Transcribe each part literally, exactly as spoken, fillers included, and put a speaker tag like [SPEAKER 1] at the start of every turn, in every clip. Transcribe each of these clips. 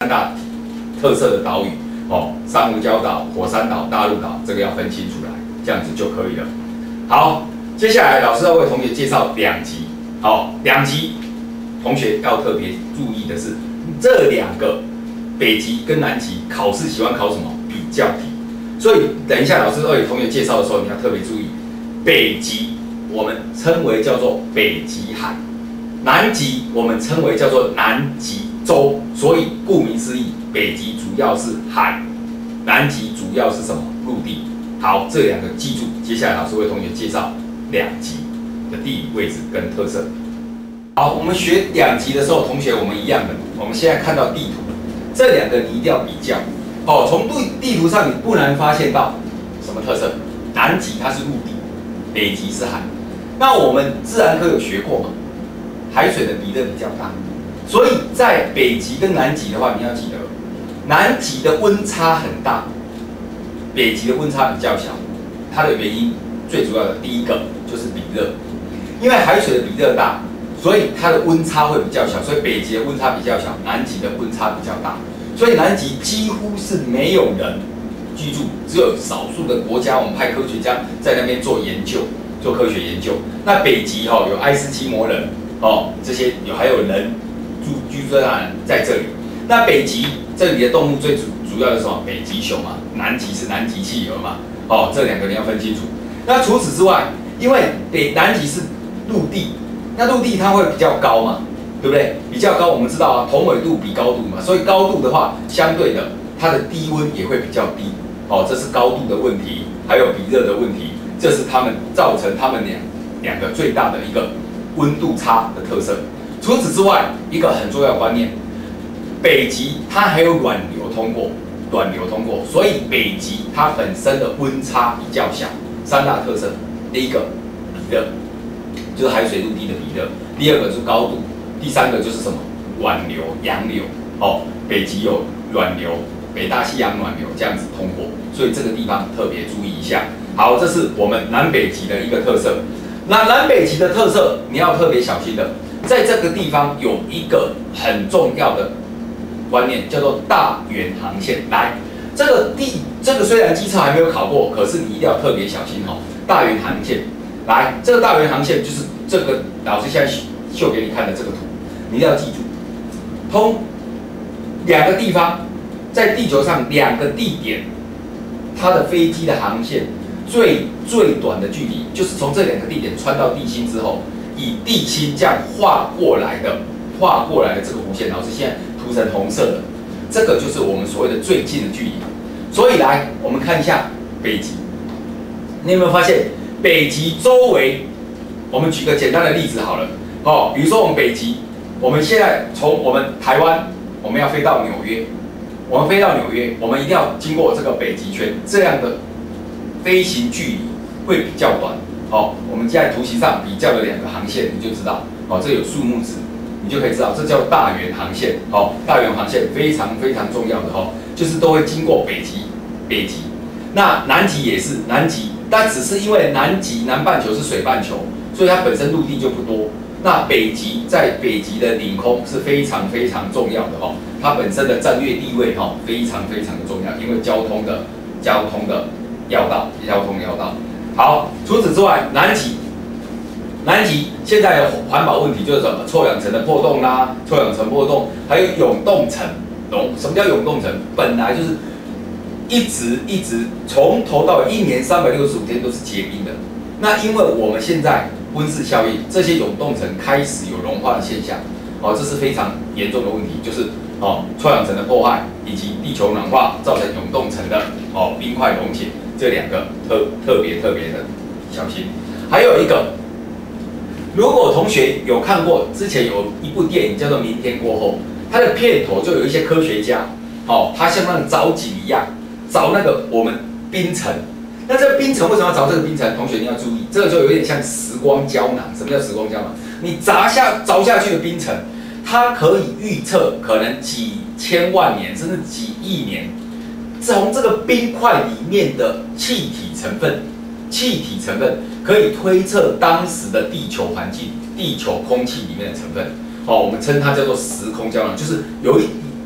[SPEAKER 1] 三大特色的岛屿哦，珊瑚礁岛、火山岛、大陆岛，这个要分清楚来，这样子就可以了。好，接下来老师要为同学介绍两极。好，两极同学要特别注意的是，这两个北极跟南极考试喜欢考什么？比较题。所以等一下老师为同学介绍的时候，你要特别注意，北极我们称为叫做北极海，南极我们称为叫做南极洲。所以顾名思义，北极主要是海，南极主要是什么？陆地。好，这两个记住。接下来老师为同学介绍两极的地理位置跟特色。好，我们学两极的时候，同学我们一样的，我们现在看到地图，这两个你一定要比较。哦，从地地图上你不难发现到什么特色？南极它是陆地，北极是海。那我们自然科有学过嘛？海水的比热比较大，所以在北极跟南极的话，你要记得，南极的温差很大，北极的温差比较小。它的原因最主要的第一个就是比热，因为海水的比热大，所以它的温差会比较小，所以北极的温差比较小，南极的温差比较大。所以南极几乎是没有人居住，只有少数的国家，我们派科学家在那边做研究，做科学研究。那北极哈、哦、有爱斯基摩人哦，这些有还有人住居住在在这里。那北极这里的动物最主主要的是什么？北极熊嘛，南极是南极企鹅嘛，哦，这两个你要分清楚。那除此之外，因为北南极是陆地，那陆地它会比较高嘛。对不对？比较高，我们知道啊，同纬度比高度嘛，所以高度的话，相对的，它的低温也会比较低。哦，这是高度的问题，还有比热的问题，这是他们造成他们两两个最大的一个温度差的特色。除此之外，一个很重要的观念，北极它还有暖流通过，暖流通过，所以北极它本身的温差比较小。三大特色，第一个比热，就是海水陆地的比热；第二个就是高度。第三个就是什么？暖流、洋流。哦，北极有暖流，北大西洋暖流这样子通过，所以这个地方特别注意一下。好，这是我们南北极的一个特色。那南北极的特色，你要特别小心的，在这个地方有一个很重要的观念，叫做大圆航线。来，这个地，这个虽然基测还没有考过，可是你一定要特别小心哦。大圆航线，来，这个大圆航线就是这个老师现在秀给你看的这个图。你一定要记住，通两个地方，在地球上两个地点，它的飞机的航线最最短的距离，就是从这两个地点穿到地心之后，以地心这样画过来的，画过来的这个弧线，老师现在涂成红色的，这个就是我们所谓的最近的距离。所以来，我们看一下北极，你有没有发现北极周围？我们举个简单的例子好了，哦，比如说我们北极。我们现在从我们台湾，我们要飞到纽约，我们飞到纽约，我们一定要经过这个北极圈，这样的飞行距离会比较短。哦，我们现在图形上比较了两个航线，你就知道，哦，这有数目字，你就可以知道，这叫大圆航线。哦，大圆航线非常非常重要的哦，就是都会经过北极，北极。那南极也是南极，但只是因为南极南半球是水半球，所以它本身陆地就不多。那北极在北极的领空是非常非常重要的哈、哦，它本身的战略地位哈、哦、非常非常的重要，因为交通的交通的要道，交通要道。好，除此之外，南极，南极现在的环保问题就是什么？臭氧层的破洞啦，臭氧层破洞，还有永冻层。永什么叫永冻层？本来就是一直一直从头到尾一年三百六十五天都是结冰的。那因为我们现在温室效应，这些永冻层开始有融化的现象，哦，这是非常严重的问题，就是哦臭氧层的破坏以及地球暖化造成永冻层的哦冰块溶解，这两个特特别特别的小心。还有一个，如果同学有看过之前有一部电影叫做《明天过后》，它的片头就有一些科学家，哦，他像那种凿井一样凿那个我们冰层。那这个冰层为什么要凿这个冰层？同学你要注意，这个就有点像时光胶囊。什么叫时光胶囊？你砸下凿下去的冰层，它可以预测可能几千万年甚至几亿年，从这个冰块里面的气体成分，气体成分可以推测当时的地球环境、地球空气里面的成分。哦，我们称它叫做时空胶囊，就是有一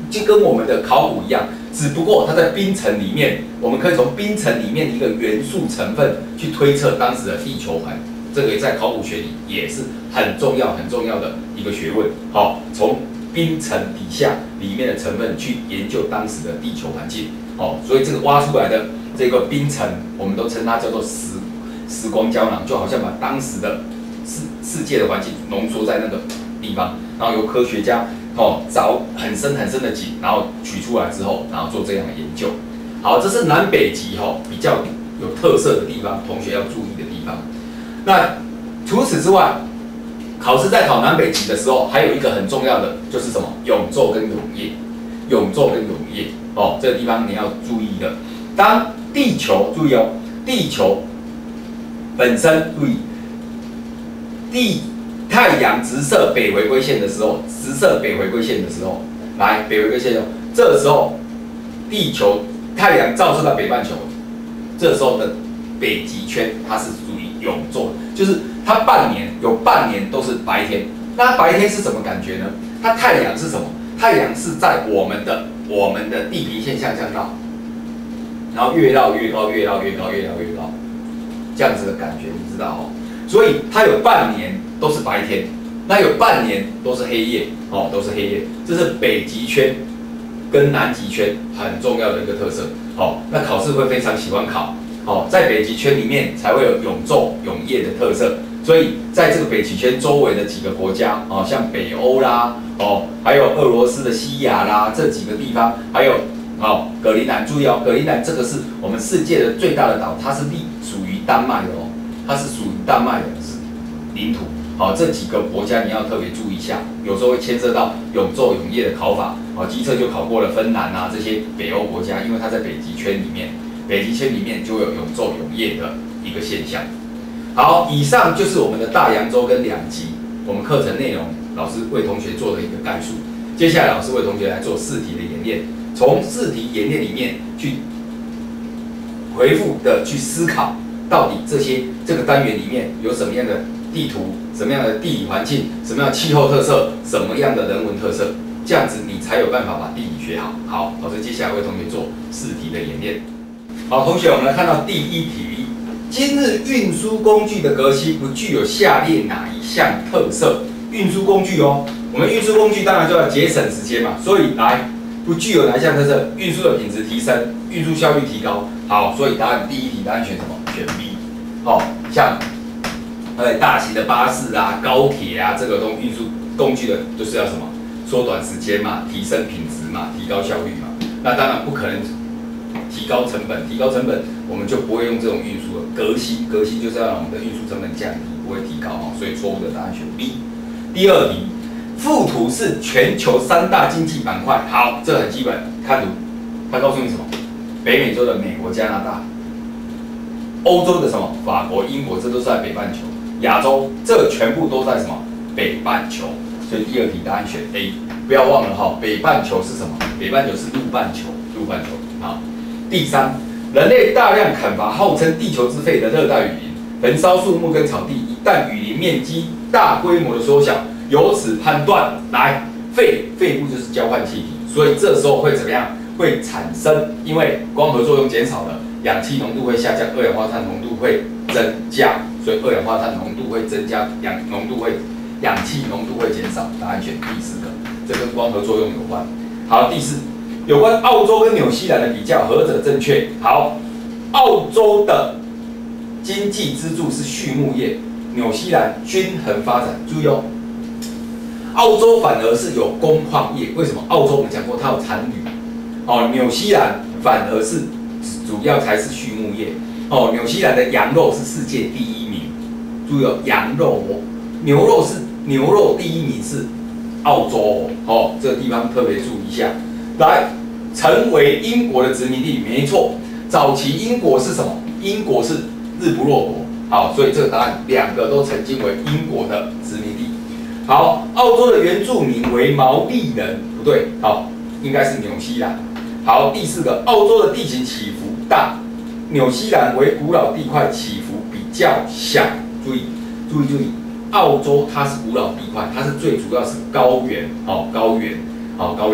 [SPEAKER 1] 就跟我们的考古一样，只不过它在冰层里面，我们可以从冰层里面一个元素成分去推测当时的地球环。这个在考古学里也是很重要、很重要的一个学问。好，从冰层底下里面的成分去研究当时的地球环境。哦，所以这个挖出来的这个冰层，我们都称它叫做时时光胶囊，就好像把当时的世世界的环境浓缩在那个地方，然后由科学家哦凿很深很深的井，然后取出来之后，然后做这样的研究。好，这是南北极哦比较有特色的地方，同学要注意的地方。那除此之外，考试在考南北极的时候，还有一个很重要的就是什么？永昼跟永夜。永昼跟永夜哦，这个地方你要注意的。当地球注意哦，地球本身注意，地太阳直射北回归线的时候，直射北回归线的时候，来北回归线哦，这时候地球太阳照射到北半球，这时候的北极圈它是属于永昼，就是它半年有半年都是白天。那白天是什么感觉呢？它太阳是什么？太阳是在我们的我们的地平线向上绕，然后越绕越高，越绕越高，越绕越高，这样子的感觉，你知道哦。所以它有半年都是白天，那有半年都是黑夜哦，都是黑夜。这是北极圈跟南极圈很重要的一个特色哦。那考试会非常喜欢考哦，在北极圈里面才会有永昼永夜的特色。所以在这个北极圈周围的几个国家哦，像北欧啦，哦，还有俄罗斯的西亚啦，这几个地方，还有哦格陵兰，注意哦，格陵兰这个是我们世界的最大的岛，它是隶属于丹麦的哦，它是属于丹麦的领土。好、哦，这几个国家你要特别注意一下，有时候会牵涉到永昼永夜的考法。哦，基测就考过了芬兰啊这些北欧国家，因为它在北极圈里面，北极圈里面就会有永昼永夜的一个现象。好，以上就是我们的大洋洲跟两极，我们课程内容老师为同学做的一个概述。接下来老师为同学来做试题的演练，从试题演练里面去回复的去思考，到底这些这个单元里面有什么样的地图、什么样的地理环境、什么样的气候特色、什么样的人文特色，这样子你才有办法把地理学好。好，老师接下来为同学做试题的演练。好，同学，我们来看到第一题。今日运输工具的革新不具有下列哪一项特色？运输工具哦，我们运输工具当然就要节省时间嘛，所以来不具有哪一项特色？运输的品质提升，运输效率提高。好，所以答案第一题答案选什么？选 B。哦，像呃大型的巴士啊、高铁啊，这个东运输工具的就是要什么？缩短时间嘛，提升品质嘛，提高效率嘛。那当然不可能提高成本，提高成本我们就不会用这种运输了。革新，革新就是要让我们的运输成本降低，不会提高哦。所以错误的答案选 B。第二题，富图是全球三大经济板块。好，这很基本，看图，它告诉你什么？北美洲的美国、加拿大，欧洲的什么？法国、英国，这都是在北半球。亚洲，这全部都在什么？北半球。所以第二题答案选 A。不要忘了哈，北半球是什么？北半球是陆半球，陆半球。好，第三。人类大量砍伐号称地球之肺的热带雨林，焚烧树木跟草地，一旦雨林面积大规模的缩小，由此判断，来肺肺部就是交换气体，所以这时候会怎么样？会产生，因为光合作用减少了，氧气浓度会下降，二氧化碳浓度会增加，所以二氧化碳浓度会增加，氧浓度会氧气浓度会减少。答案选第四个，这跟光合作用有关。好，第四。有关澳洲跟纽西兰的比较，何者正确？好，澳洲的经济支柱是畜牧业，纽西兰均衡发展。注意哦，澳洲反而是有工矿业。为什么？澳洲我们讲过它有产铝，哦，纽西兰反而是主要才是畜牧业。哦，纽西兰的羊肉是世界第一名。注意哦，羊肉哦，牛肉是牛肉第一名是澳洲哦，哦，这个地方特别注意一下。来，成为英国的殖民地，没错。早期英国是什么？英国是日不落国。好，所以这个答案两个都曾经为英国的殖民地。好，澳洲的原住民为毛利人，不对，好，应该是纽西兰。好，第四个，澳洲的地形起伏大，纽西兰为古老地块，起伏比较小。注意，注意，注意，澳洲它是古老地块，它是最主要是高原，好，高原，好，高原。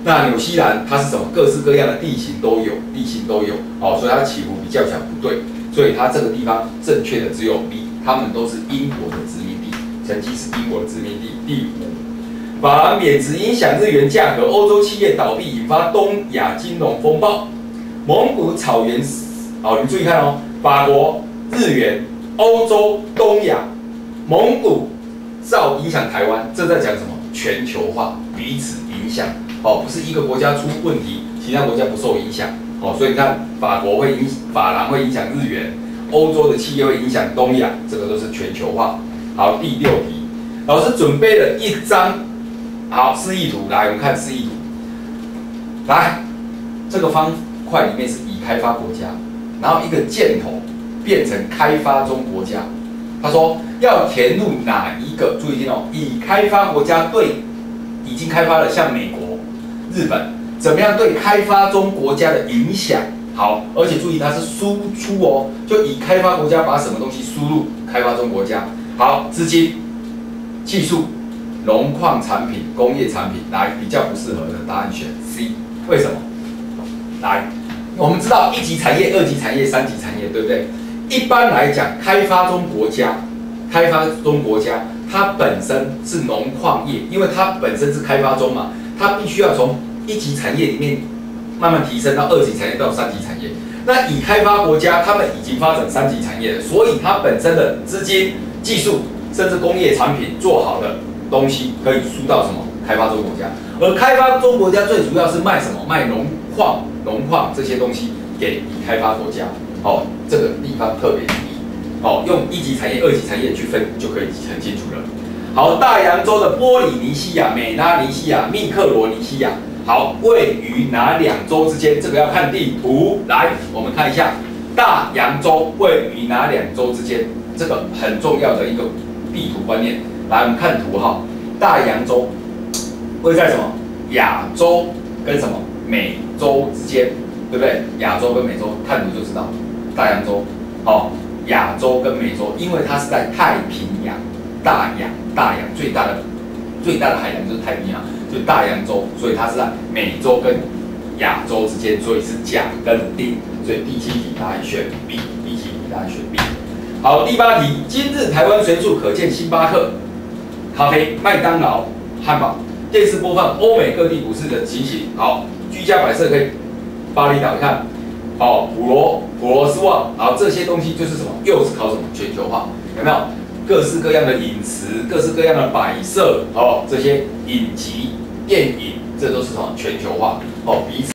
[SPEAKER 1] 那纽西兰它是什么？各式各样的地形都有，地形都有，哦，所以它起伏比较起来不对，所以它这个地方正确的只有 B， 他们都是英国的殖民地，曾经是英国的殖民地。第五，法郎贬值影响日元价格，欧洲企业倒闭引发东亚金融风暴，蒙古草原，好，你注意看哦，法国、日元、欧洲、东亚、蒙古，造影响台湾，这在讲什么？全球化，彼此影响。哦，不是一个国家出问题，其他国家不受影响。哦，所以你看，法国会影法郎会影响日元，欧洲的企业会影响东亚，这个都是全球化。好，第六题，老师准备了一张好示意图，来，我们看示意图。来，这个方块里面是已开发国家，然后一个箭头变成开发中国家。他说要填入哪一个？注意听哦，已开发国家对已经开发了，像美国、日本，怎么样对开发中国家的影响？好，而且注意它是输出哦，就以开发国家把什么东西输入开发中国家。好，资金、技术、农矿产品、工业产品，来比较不适合的答案选 C， 为什么？来，我们知道一级产业、二级产业、三级产业，对不对？一般来讲，开发中国家，开发中国家，它本身是农矿业，因为它本身是开发中嘛，它必须要从一级产业里面慢慢提升到二级产业到三级产业。那已开发国家，他们已经发展三级产业了，所以它本身的资金、技术，甚至工业产品做好的东西，可以输到什么开发中国家。而开发中国家最主要是卖什么？卖农矿、农矿这些东西给已开发国家。哦，这个地方特别注意。哦，用一级产业、二级产业去分，就可以很清楚了。好，大洋洲的波里尼西亚、美拉尼西亚、密克罗尼西亚，好，位于哪两洲之间？这个要看地图。来，我们看一下大洋洲位于哪两洲之间，这个很重要的一个地图观念。来，我们看图哈，大洋洲位在什么？亚洲跟什么美洲之间，对不对？亚洲跟美洲，看图就知道。大洋洲，哦，亚洲跟美洲，因为它是在太平洋、大洋、大洋最大的最大的海洋就是太平洋，就大洋洲，所以它是在美洲跟亚洲之间，所以是甲跟丁，所以第七题答案选 B， 第七题答案选 B。好，第八题，今日台湾随处可见星巴克、咖啡、麦当劳、汉堡，电视播放欧美各地股市的情形。好，居家摆设可以，巴厘岛看。哦，普罗普罗斯旺，好，这些东西就是什么？又是考什么？全球化，有没有？各式各样的饮食，各式各样的摆设，哦，这些影集、电影，这都是什么？全球化，哦，彼此。